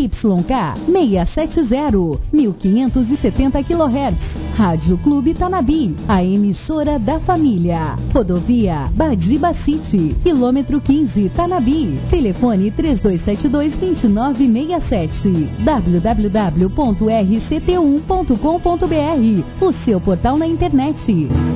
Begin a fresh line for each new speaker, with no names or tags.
ZYK 670, 1570 kHz. Rádio Clube Tanabi, a emissora da família. Rodovia Badiba City, quilômetro 15, Tanabi. Telefone 3272-2967. www.rct1.com.br, o seu portal na internet.